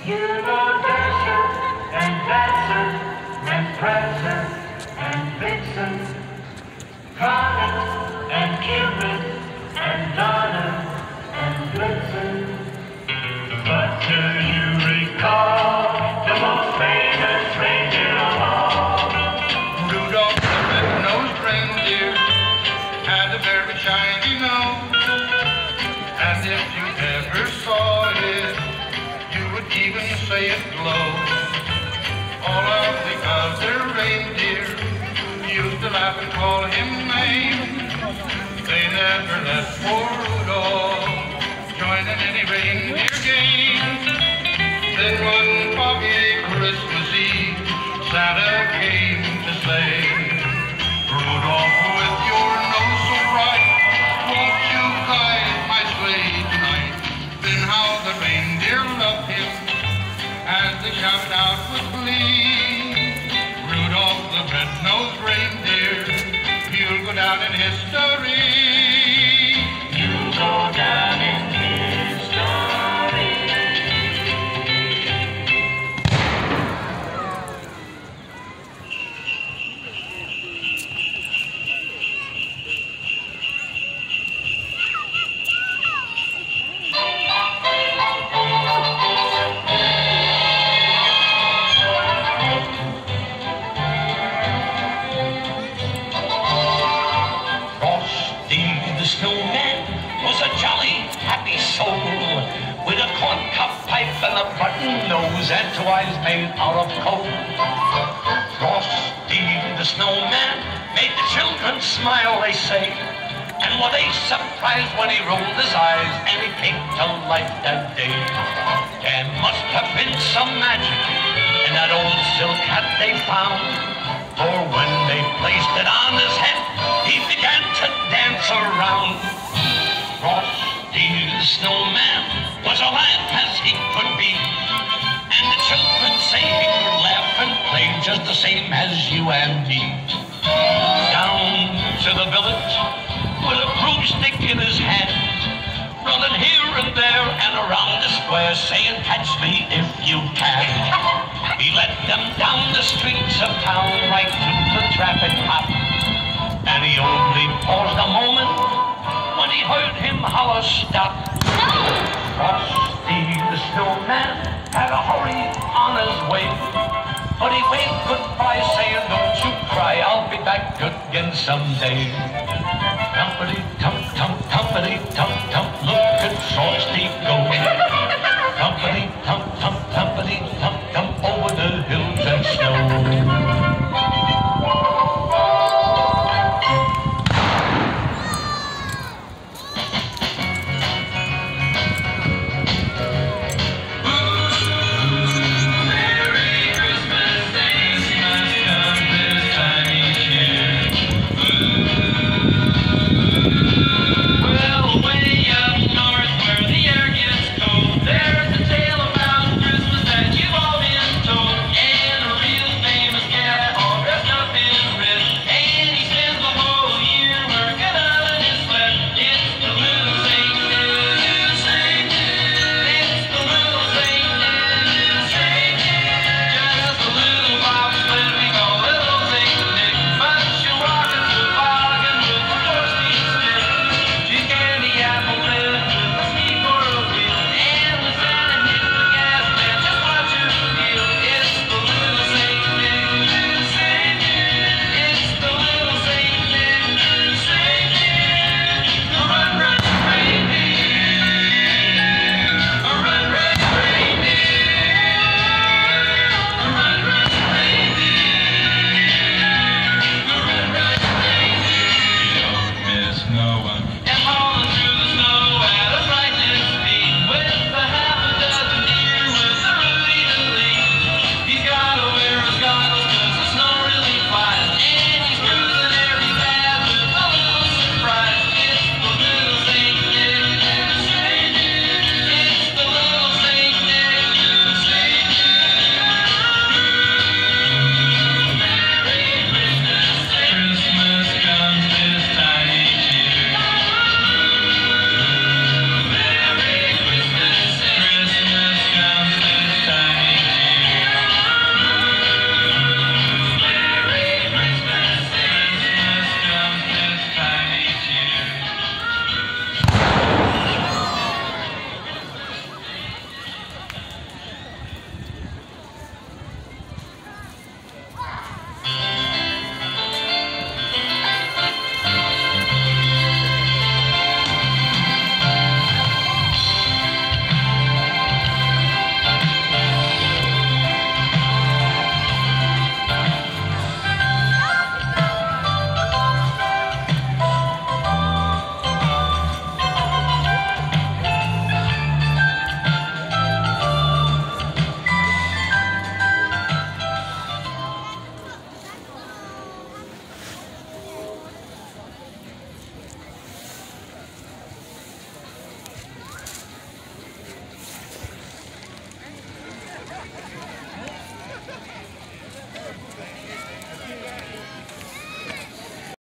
You know Dasher and Dancer and Prancer and Vixen, Comet and Cupid and Donner and Blitzen. But do you recall the most famous reindeer of all? Rudolph the red-nosed reindeer had a very shiny nose, and if you ever saw it, you would even say it glowed. All of the other reindeer used to laugh and call him names. They never let poor Rudolph join in any reindeer games. Then one foggy Christmas Eve, Santa came to say, Rudolph, with your nose so bright, won't you guide my sleigh tonight? Then how the reindeer loved him as they shouted out with glee. Rudolph the red-nosed reindeer, you'll go down in history. You'll go down in history. Frosty the Snowman was a jolly, happy soul with a corncob pipe and a button nose and two eyes made out of coal. Frosty the Snowman made the children smile, they say, and were they surprised when he rolled his eyes and he came to life that day. There must have been some magic in that old silk hat they found, for when they placed it on his head, he began to dance around. Frosty the Snowman was a lad as he could be, and the children say he could laugh and play just the same as you and me. Down to the village with a broomstick in his hand, running here and there and around the square, saying, catch me if you can. He led them down the streets of town right through the traffic cop, and he only paused a moment when he heard him holler, stop. Frosty the Snowman had a hurry on his way, but he waved goodbye saying, don't you cry, I'll be back again someday. Tumpity-tump-tump, tumpity-tump-tump, look at Frosty go. Tumpity-tump-tump,